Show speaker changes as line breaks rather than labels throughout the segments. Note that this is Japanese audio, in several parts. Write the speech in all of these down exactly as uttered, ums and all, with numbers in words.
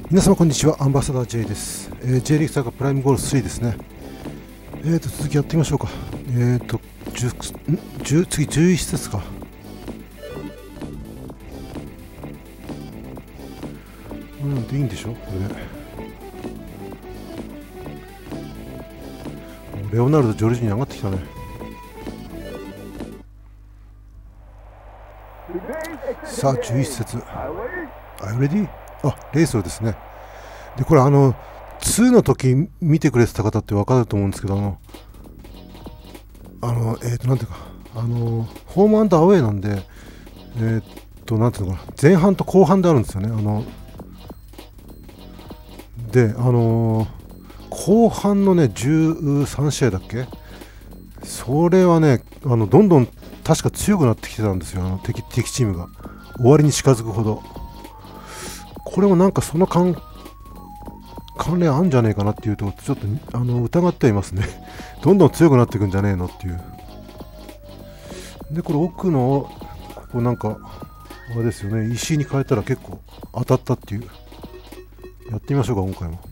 皆様こんにちは、アンバサダー J です。えー、J リーグサーガプライムゴールスリーですね。えーと続きやってみましょうか。えーとじゅう、じゅう次じゅういち節か。これなんていいんでしょこれで。レオナルド・ジョルジーに上がってきたね。さあじゅういち節。あ、レディー？あ、レイソルですね。で、これあの、にの時見てくれてた方って分かると思うんですけど、あの、あの、えっ、ー、と、なんていうか、あの、ホームアンドアウェイなんで、えっ、ー、と、なんていうのかな、前半と後半であるんですよね。あの、で、あのー、後半のね、じゅうさん試合だっけ？それはね、あの、どんどん確か強くなってきてたんですよ、あの敵、敵チームが。終わりに近づくほど。これもなんかその関関連あるんじゃねえかなっていうと、ちょっとあの疑ってはいますね。どんどん強くなっていくんじゃねえのっていう。で、これ奥の、ここなんか、あれですよね、石に変えたら結構当たったっていう。やってみましょうか、今回も。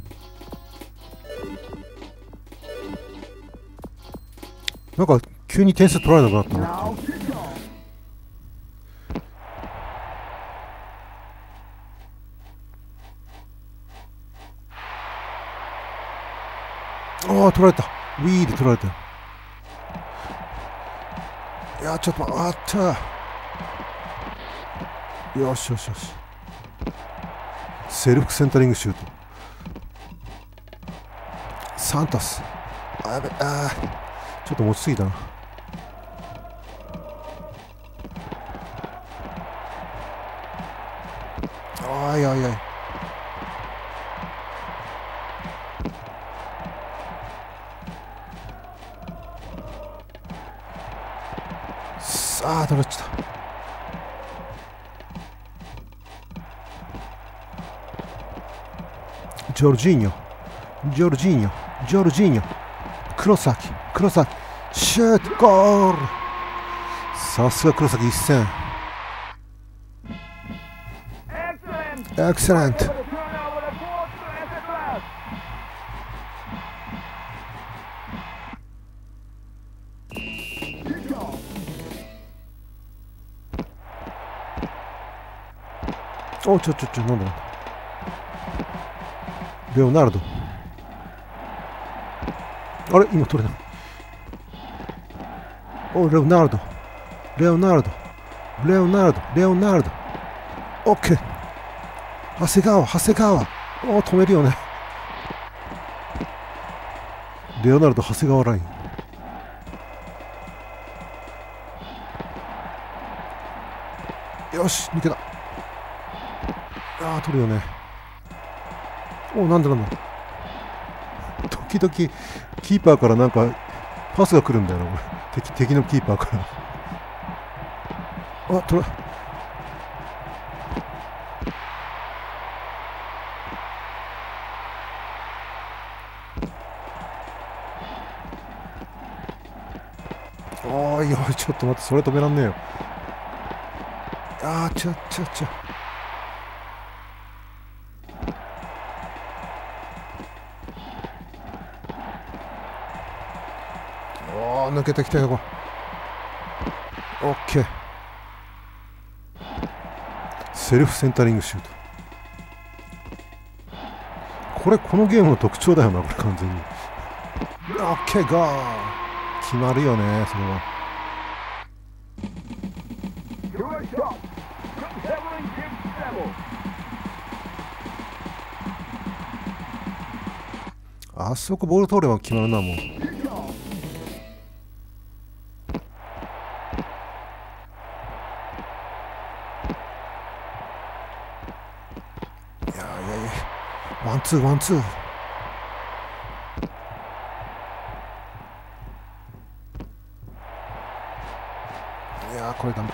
なんか急に点数取られなくなったなっていう。ああ、取られた。ウィーで取られた。いや、ちょっと待って、あったよしよしよし。セルフセンタリングシュート。サンタス。あ、やべ、あーちょっと持ちすぎたな。あいやいやい。ああ、取られちゃった。ジョルジーニョ、ジョルジーニョ、ジョルジーニョ、黒崎、黒崎、シュート、ゴール。さすが黒崎一戦。エクセレント。お、ちょちょちょ、なんだなんだ。レオナルド。あれ今取れた。お、レオナルド。レオナルド。レオナルド。レオナルド。オッケー。長谷川、長谷川。お、止めるよね。レオナルド、長谷川ライン。よし、抜けた。ああ、取るよね。お、なんだなんだ。時々キーパーからなんかパスが来るんだよな、これ。敵、敵のキーパーから。あ、取れ。おいおい、ちょっと待って、それ止めらんねえよ。あー、ちゃちゃちゃ。おー、抜けてきたよ、これ。オッケー。セルフセンタリングシュート。これ、このゲームの特徴だよな、これ、完全に。オッケー、ゴー。決まるよね、それは。あそこボール通れば決まるな、もう。いやいやいや、ワンツーワンツー。いやー、これダメだ。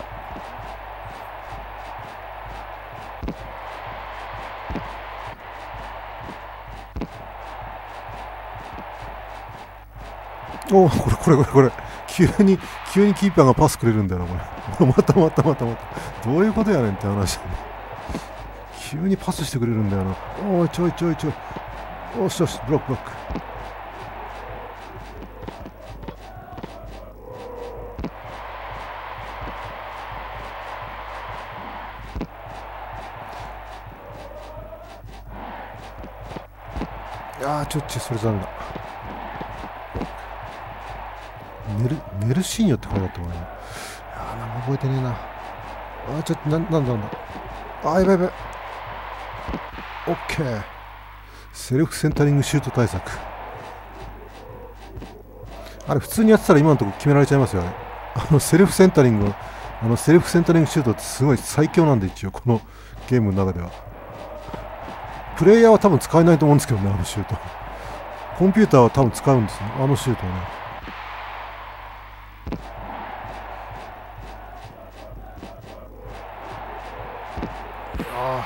おお、これこれこれこれ急に急にキーパーがパスくれるんだよな、これ。またまたまたまたどういうことやねんって話。 急にパスしてくれるんだよな。おいちょいちょいちょい、よしよし、ブロックブロック。ああちょっちそれ残念だ。メルメルシーニョって書いてあったもんね。ああなんも覚えてねえな。ああちょっとな、なんだなんだ。ああやばいやばい。オッケー。セルフセンタリングシュート対策。あれ普通にやってたら今のところ決められちゃいますよね。あのセルフセンタリング、あのセルフセンタリングシュートってすごい最強なんで、一応このゲームの中では。プレイヤーは多分使えないと思うんですけどね、あのシュート。コンピューターは多分使うんですね、あのシュートはね。ああ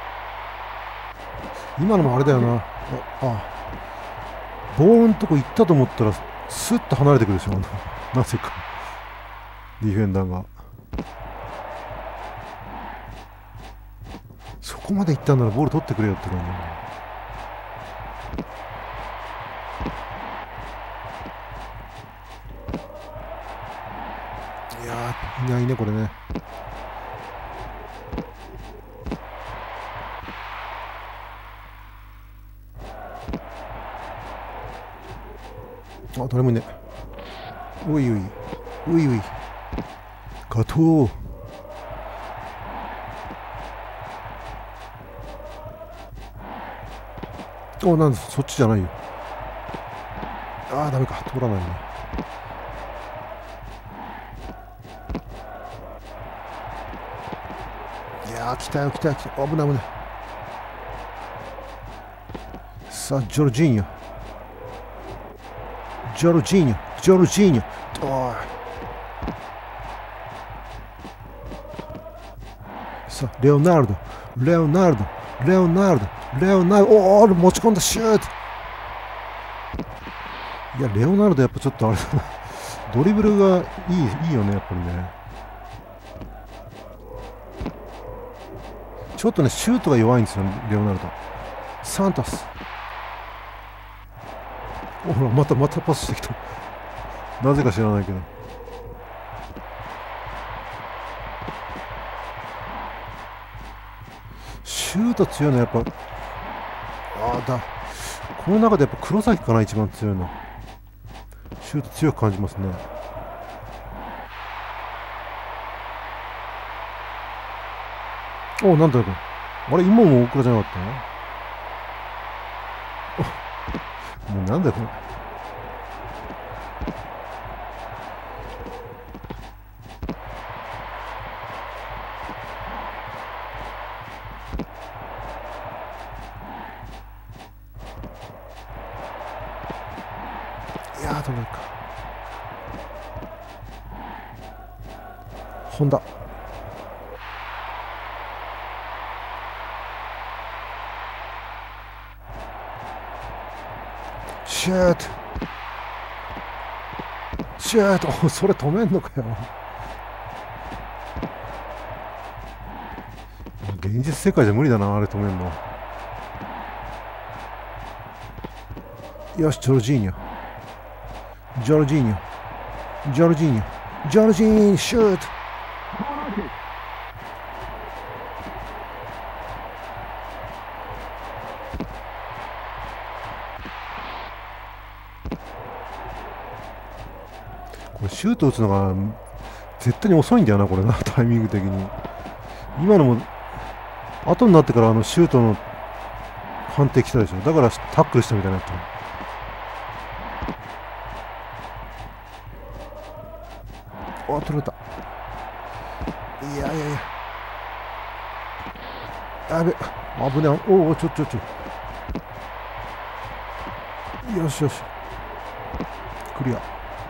今のもあれだよな。ああボールのとこ行ったと思ったらスッと離れてくるでしょ、なぜかディフェンダーが。そこまで行ったんならボール取ってくれよって感じ。いやーいないねこれね。あ誰もいねえ。おいおいおいおいガトー。おなんだそっちじゃないよ。ああダメか通らないね。いやー来たよ来たよ来たよ。危ない危ない。さあジョルジーニョジョルジーニョジョルジーニョ。おいさあレオナルドレオナルドレオナルドレオナルド。おお持ち込んだシュート。いやレオナルドやっぱちょっとあれだなドリブルがいいいいよねやっぱりね。ちょっとねシュートが弱いんですよレオナルド。サントス。おほらまたまたパスしてきたなぜか知らないけど。シュート強いのやっぱああだこの中でやっぱ黒崎かな一番強いの。シュート強く感じますね。おなんだよこれ。あれ今も大倉じゃなかったの。もうなんだよこれ。いやーどうなるか。ホンダシュートシュート。おそれ止めんのかよ。現実世界じゃ無理だなあれ止めんの。よしジョルジーニョジョルジーニョジョルジーニョジョルジーニョシュート。これシュート打つのが絶対に遅いんだよなこれなタイミング的に。今のも後になってからあのシュートの判定来たでしょ。だからタックルしたみたいになった。あ取れた。いやいやいややべ危ねえ。おおちょちょちょよしよしクリア。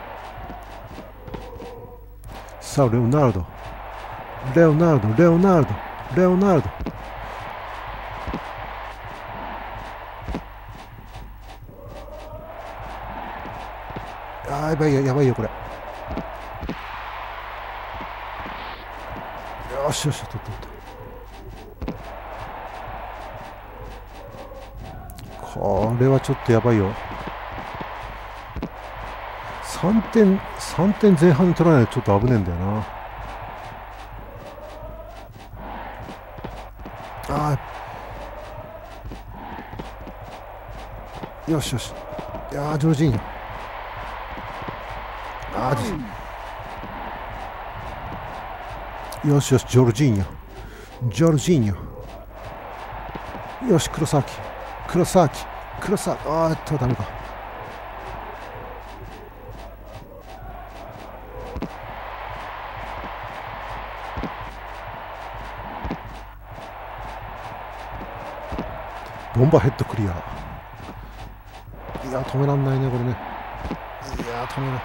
さあレオナルドレオナルドレオナルドレオナルド。あーやばいよやばいよこれ。よしよし取った取った。 これはちょっとやばいよ。さんてん、さんてんぜん半に取らないとちょっと危ねえんだよな。ああ、よしよし。いやー、ジョルジーニョ。ああ、よしよし、ジョルジーニョ。ジョルジーニョ。よし、黒崎。黒崎。黒崎。あーっと、ダメか。ボンバーヘッドクリア。いや、止めらんないね、これね。いや、止めない。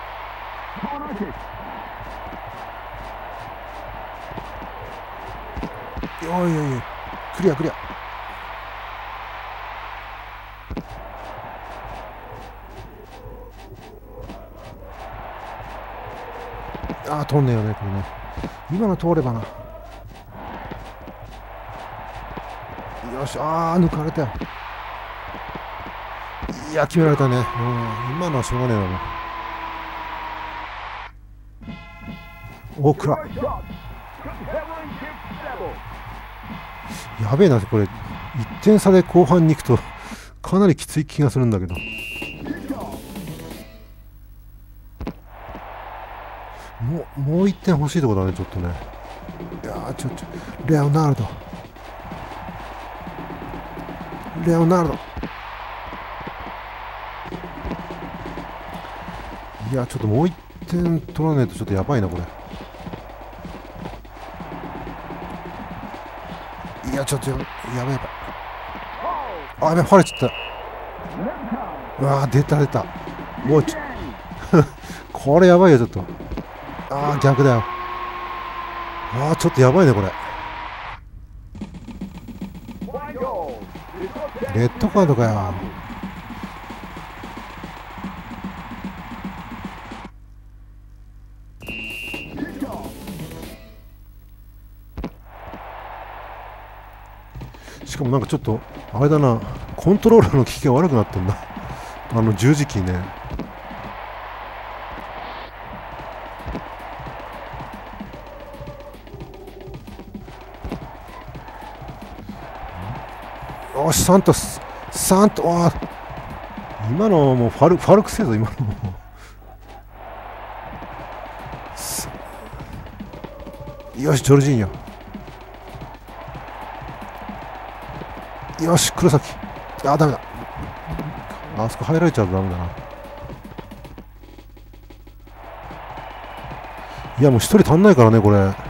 おいおいおい、クリアクリア。ああ、通んねえよね、これね。今の通ればな。よし、ああ、抜かれたよ。いや、決められたね。うん、今のはしょうがねえな、もう。お、くら。やべえな、これ。いってん差で後半に行くと、かなりきつい気がするんだけど。もう、もういってん欲しいところだね、ちょっとね。いやー、ちょっと、レオナルド。レオナルド。いや、ちょっともういってん取らないとちょっとやばいな、これ。いや、ちょっとやばい、やばい。あ、やべ、晴れちゃった。うわー、出た出た。もうちょこれやばいよ、ちょっと。ああ、逆だよ。ああ、ちょっとやばいね、これ。レッドカードかよ。しかもなんかちょっと、あれだな、コントローラーの効きが悪くなってんだ。あの十字キーね。よし、サントス、サント、あ今のもうファル、ファルクせえぞ、今のも。よし、ジョルジーニョ。よし、黒崎。あ、ダメだ。あそこ入られちゃうとダメだな。いや、もう一人足んないからね、これ。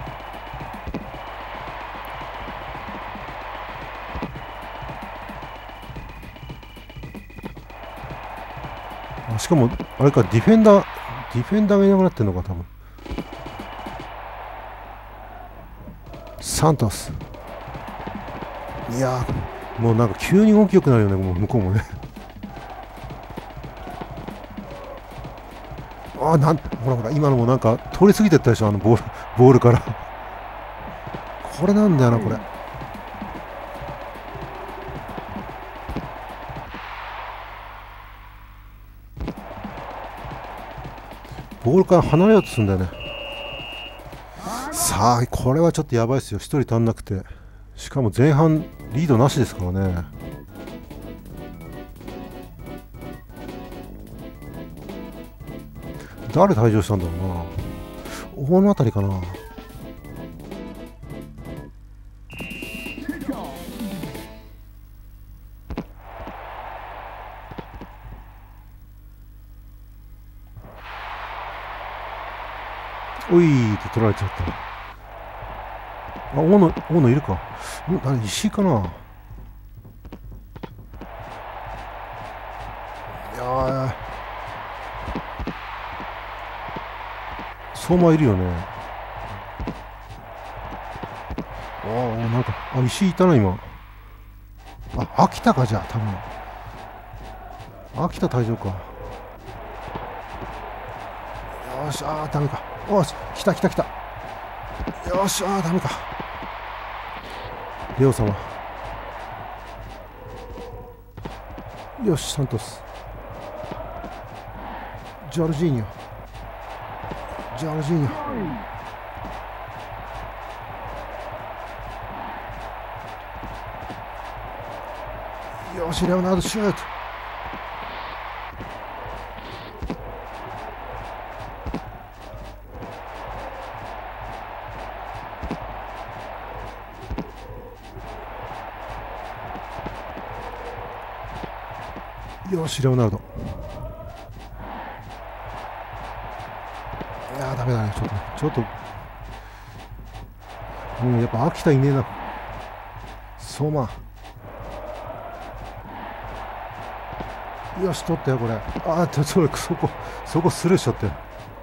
しかも、あれか、ディフェンダー、ディフェンダーがいなくなってんのか、多分。サントス。いやー、もうなんか急に動きよくなるよね、もう向こうもね。ああ、なん、ほらほら、今のもなんか通り過ぎてったでしょ、あのボール、ボールから。これなんだよな、これ。ボールから離れようとするんだよね。さあ、これはちょっとやばいですよ。ひとり足んなくて。しかも前半リードなしですからね。誰退場したんだろうな。大のあたりかな。おいーって取られちゃった。あ、大野、大野いるか。ん、何、石井かな。いやー、相馬いるよね。ああ、なんか、あ、石井いたな、今。あ、秋田か、じゃあ、多分。秋田退場か。よし、ああ、ダメか。よし、来た来た来た。よし、ああ、ダメか。レオ様。 よし、サントス。ジョルジーニョ。ジョルジーニョ。よし、レオナルドシュート。よし、レオナルド。いやー、ダメだね、ちょっとね、ちょっと、うん、やっぱ秋田いねえな。相馬。よし、取ったよ、これ。あー、それ、そこ、そこスルーしちゃったよ。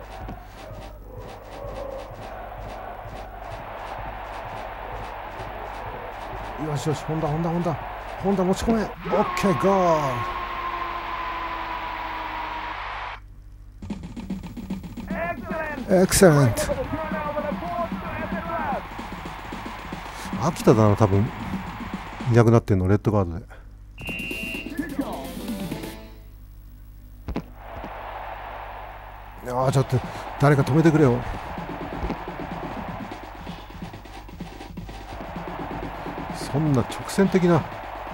よしよし、本田、本田、本田、本田持ち込め。オッケー、ゴール。エクセレント。秋田だな、多分いなくなってんの、レッドカードで。ああ、ちょっと誰か止めてくれよ。そんな直線的な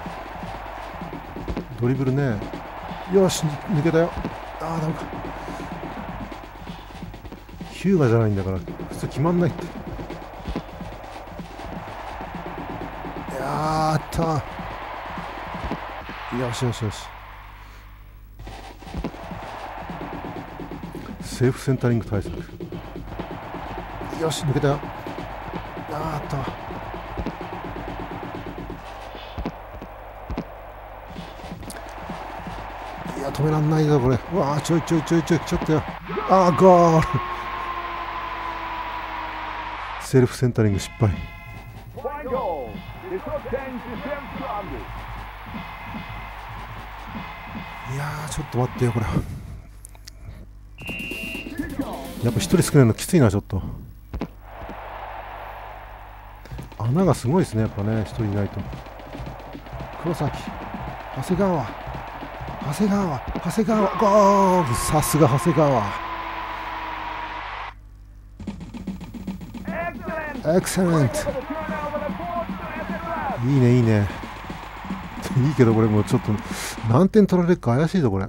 ドリブルね。よし、抜けたよ。ああ、ダメか。ヒューガじゃないんだから普通決まんないって。やったー。よしよしよし。セーフセンタリング対策。よし、抜けたよ。あーっと。いや、止めらんないぞこれ。うわー、ちょいちょいちょいちょいちょっとよ。あー、ゴール。セルフセンタリング失敗。いやー、ちょっと待ってよこれ。やっぱ一人少ないのきついな、ちょっと。穴がすごいですね、やっぱね、一人いないと。黒崎、長谷川、長谷川、長谷川、ゴール。さすが長谷川。エクセレント。いいね、いいね。いいけど、これもうちょっと何点取られるか怪しいぞ、これ。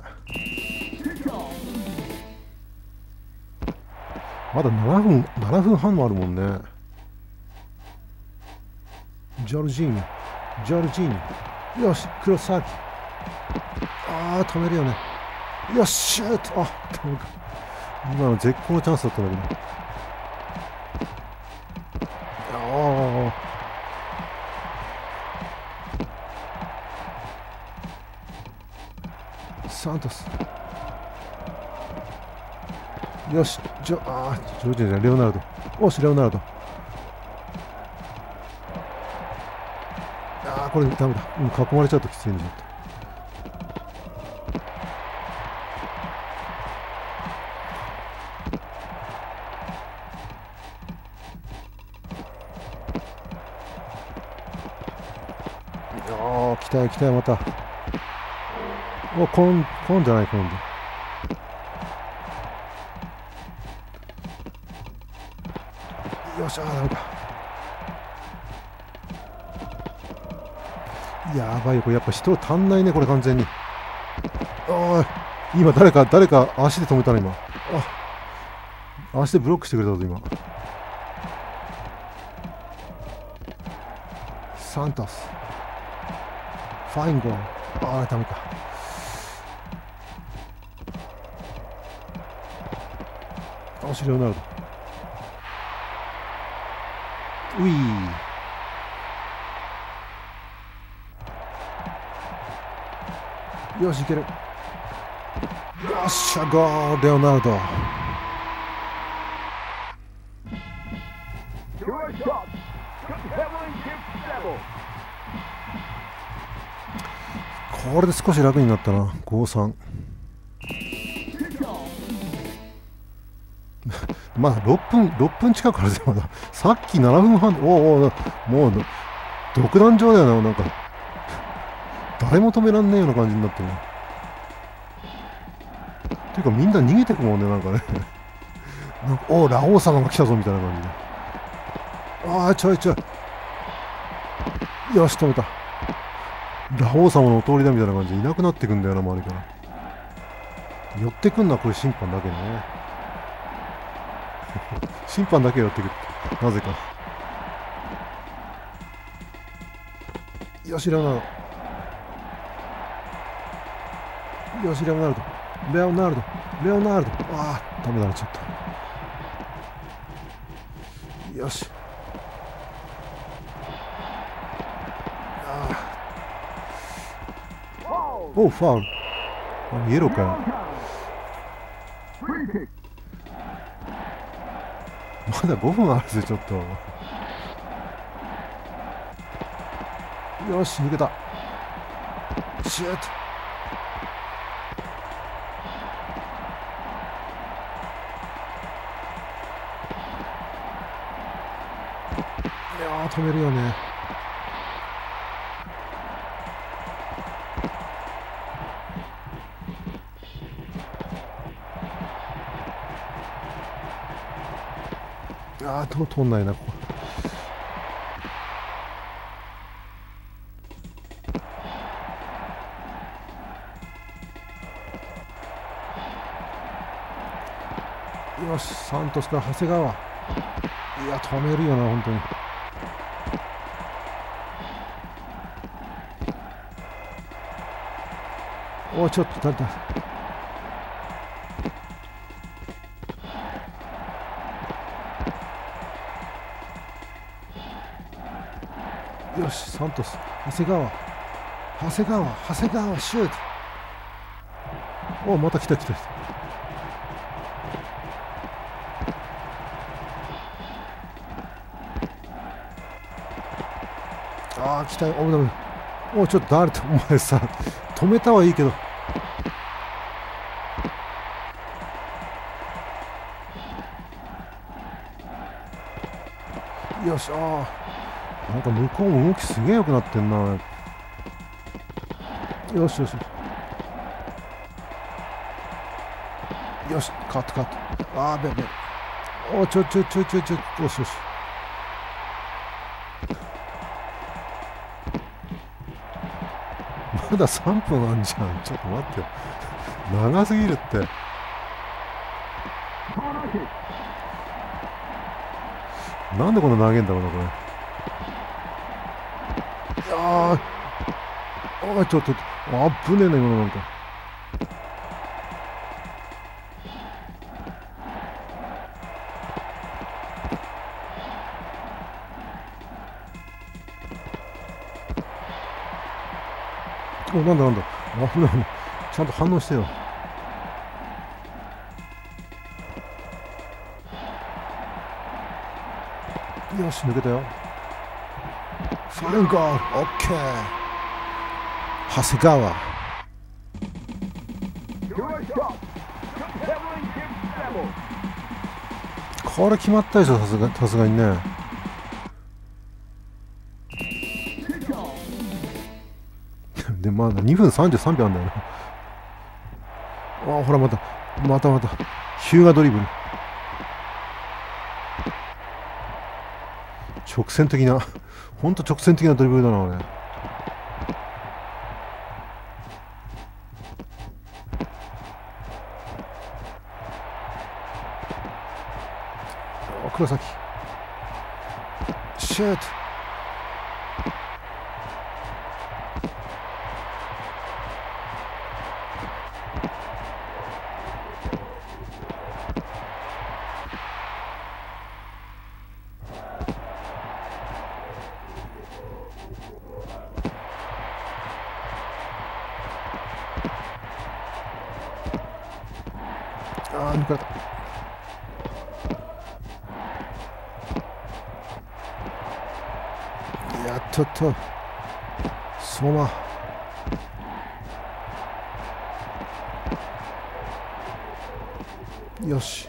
まだななふん、ななふんはんもあるもんね。ジョルジーニョ、ジョルジーニョ。よし、黒崎。ああ、止めるよね。よし、シュート。あ、止めるか。今の絶好のチャンスだったんだけど。ああ。サントス。よし、ジョ、ああ、ジョージじゃない、レオナルド。おし、レオナルド。ああ、これダメだ。うん、囲まれちゃうときついんだよ。ああ、来たよ、来たよ、また。お、コン、コンじゃない、コンで。よし、あー、ダメか。やばいよ、これやっぱ人足んないね、これ完全に。おい、今誰か、誰か足で止めたの、今。あ、足でブロックしてくれたぞ、今。サントス。ファインゴール。ああ、ダメか。おし、レオナルド。ういー。よし、いける。よっしゃ、ゴール、レオナルド。これで少し楽になったな。ごたいさん。まだろっぷん、ろっぷん近くあるぜ、まだ。さっきななふんはん、おお、もう、独壇場だよな、なんか。誰も止めらんねえような感じになってる。 ていうかみんな逃げてくもんね、なんかねなんかおお、ラオウ様が来たぞみたいな感じで。ああ、ちょいちょい、よし止めた。ラオウ様のお通りだみたいな感じでいなくなってくんだよな、周りから。寄ってくんのはこれ審判だけね審判だけ寄ってくってなぜか。よしレオナルド、よしレオナルド、レオナルド、レオナルド、ああダメだな、ちょっと。よし、ああおう、ファウル。あ、イエローかよ。まだごふんあるぜ、ちょっと。よし、抜けた。シュート。いやー、止めるよね。ああ、と通んないな、ここ。よし、サントスから長谷川。いや、止めるよな、本当に。おい、ちょっと、誰だ。よし、サントス、長谷川、長谷川、長谷川、シュート。お、また来た来た来た。ああ、来たよ、お、ダメ。お、ちょっと誰と、お前さ、止めたはいいけど。よし、ああ。なんか向こうも動きすげえ良くなってんな。よしよし。よし、カットカット。ああ、べべ。お、ちょちょちょちょちょ、よしよし。まださんぷんあんじゃん。ちょっと待ってよ。長すぎるって。なんでこんな投げんだろうな、これ。ああ、あ、ちょっと、あぶねえな、今のなんか。お、なんだなんだ。危ない。ちゃんと反応してよ。よし、抜けたよ。ファレンゴール、オッケー。長谷川。これ決まったでしょ、さすが、さすがにね。で、まだにふんさんじゅうさんびょうあんだよな。ああ、ほら、また、またまた、ヒューガドリブル。直線的な、ほんと直線的なドリブルだな、俺。黒崎。シュート。ああ、抜かれた。やっとっと。相馬。よし。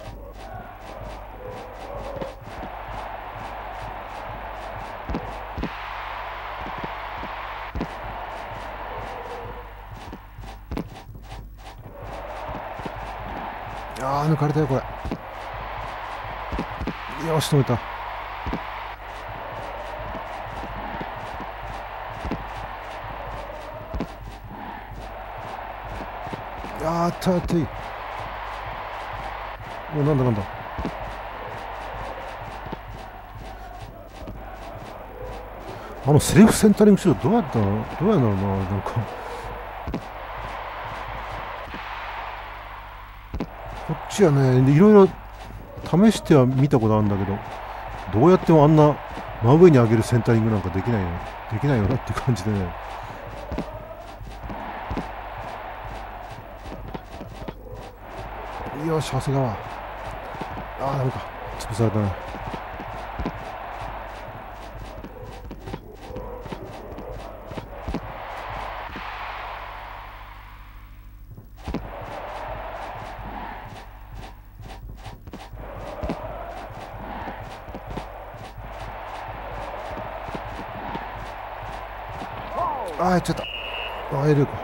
ああ抜かれたよこれ。よし止めた。あーったやっていい。おなんだなんだ。あのセルフセンタリングシュートどうやったの、どうやんだろうな。なんかこっちはねいろいろ試しては見たことあるんだけど、どうやってもあんな真上に上げるセンタリングなんかできないよできないよなって感じでね。よし長谷川。ああダメか、潰されたね。ああやっちゃった。ああやるか。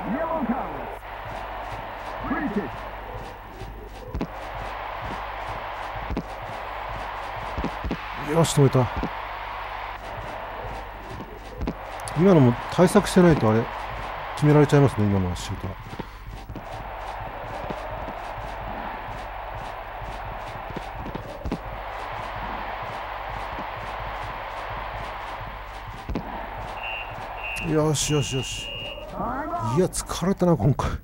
よし止めた。今のも対策してないとあれ決められちゃいますね、今のシュートは。よしよしよし。いや疲れたな今回。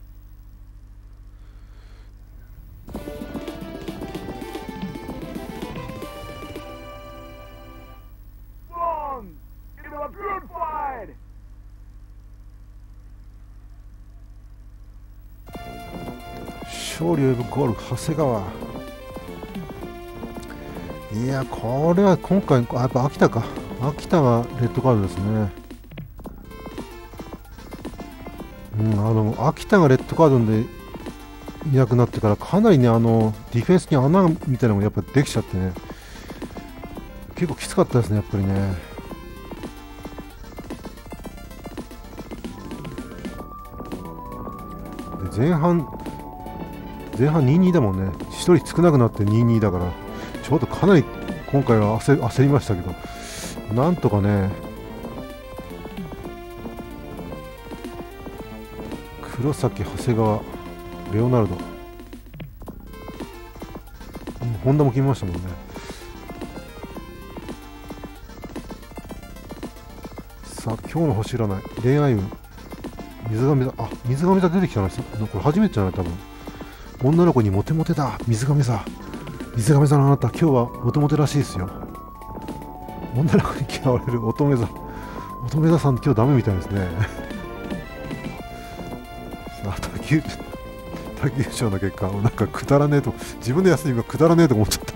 勝利を呼ぶゴール長谷川。いやこれは今回やっぱ秋田か、秋田がレッドカードですね。うん、あの秋田がレッドカードでいなくなってからかなりね、あのディフェンスに穴みたいなのがやっぱできちゃってね、結構きつかったですねやっぱりね。で前半前半 にたいに だもんね。ひとり少なくなって にたいに だからちょっとかなり今回は 焦, 焦りましたけど、なんとかね黒崎、長谷川、レオナルド、うん、本田も決めましたもんね。さあ今日の星占い、恋愛運、水亀座。あ水亀座出てきたな。これ初めてじゃない多分。女の子にモテモテだ水亀座。水亀座のあなた今日はモテモテらしいですよ。女の子に嫌われる乙女座。乙女座さん今日ダメみたいですね。さあ卓球卓球賞の結果、なんかくだらねえと、自分で休みがくだらねえと思っちゃった。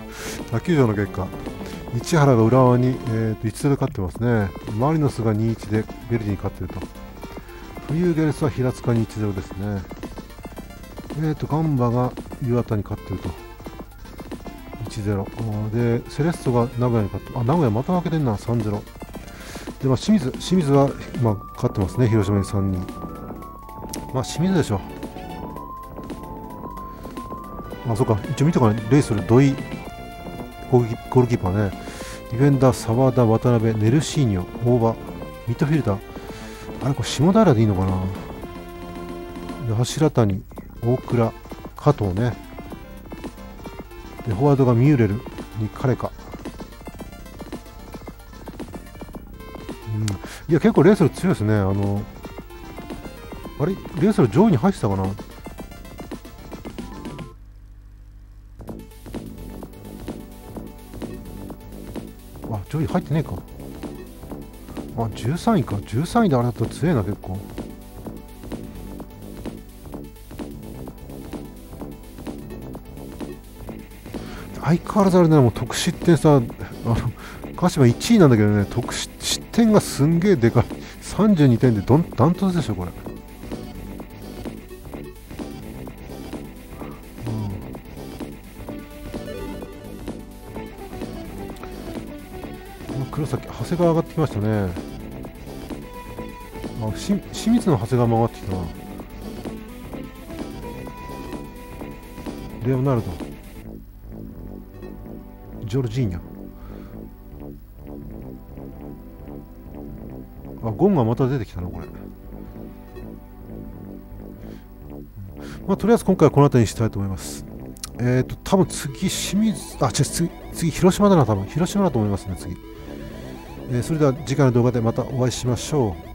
卓球賞の結果、市原が浦和に、えー、といちたいゼロで勝ってますね。マリノスが にたいいち でベルディに勝っていると。フユーゲルスは平塚にいちたいゼロですね。えーとガンバが岩田に勝っているといちたいゼロで、セレッソが名古屋に勝って、あ名古屋また負けてんなさんたいゼロで、まあ、清水清水は、まあ、勝ってますね、広島にさんにん。まあ清水でしょ。あそうか、一応見てからレイする土井ゴールゴールキーパーね。ディフェンダー澤田、渡辺、ネルシーニョ、大場、ミッドフィルダー、あれこれ下平でいいのかな。で柱谷、大倉、加藤ね。でフォワードがミューレルに彼か。うん、いや結構レースル強いですね。あのあれレースル上位に入ってたかな。あ上位入ってねえか。あじゅうさんいか。じゅうさんいであれだったら強いな結構。相変わらずあれね、もう得失点さ、あの鹿島いちいなんだけどね、得失点がすんげえでかい。さんじゅうにてんでどんダントツでしょこれ。うん、黒崎、長谷川上がってきましたね。あし清水の長谷川も上がってきたな。レオナルド。 ジョルジーニャ。あ、ゴンがまた出てきたな、これ。まあ、とりあえず今回はこの辺りにしたいと思います。えっ、ー、と、多分次、清水、あ、違う、次、次、広島だな、多分。広島だと思いますね、次。えー、それでは次回の動画でまたお会いしましょう。